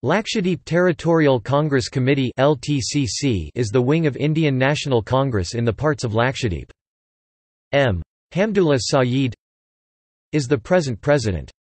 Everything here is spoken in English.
Lakshadweep Territorial Congress Committee (LTCC) is the wing of Indian National Congress in the parts of Lakshadweep. M. Hamdullah Sayeed is the present president.